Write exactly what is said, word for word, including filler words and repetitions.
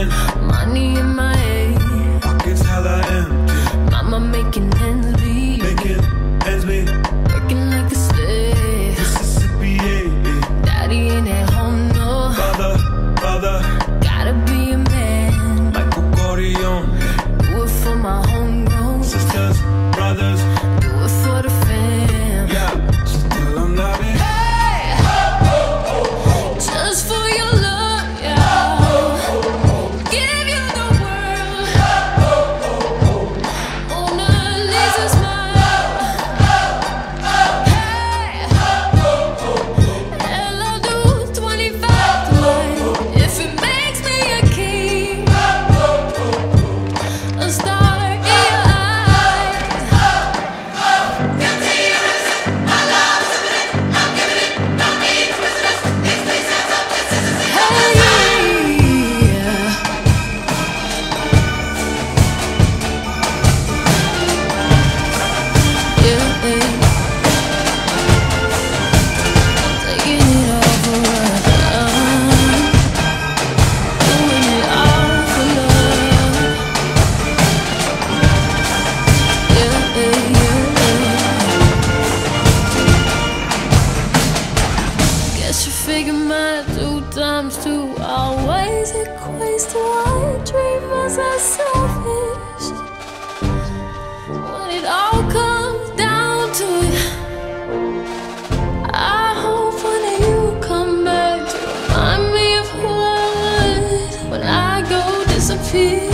in, money in my head, pockets hella empty. mama making ends meet, Making ends meet, working like a slave. Mississippi, yeah, yeah. Daddy ain't at home, no. Father, father, Gotta be a man. Michael Corleone. Do it for my homegrown. Sisters, brothers, Do it for the fam. yeah. Still I'm not in. Hey, just for your love, yeah. Give you the world. Mona Lisa smile. Hey, and I'll do twenty-five tonight if it makes me a king, a star in your eyes. Hey, yeah, yeah. Taking it all for love, doing it all for love. Yeah, yeah, yeah. Guess you figure my two times two always equates to one. Dreamers are selfish when it all comes down to it. I hope one day you come back to remind me of who I was when I go disappear.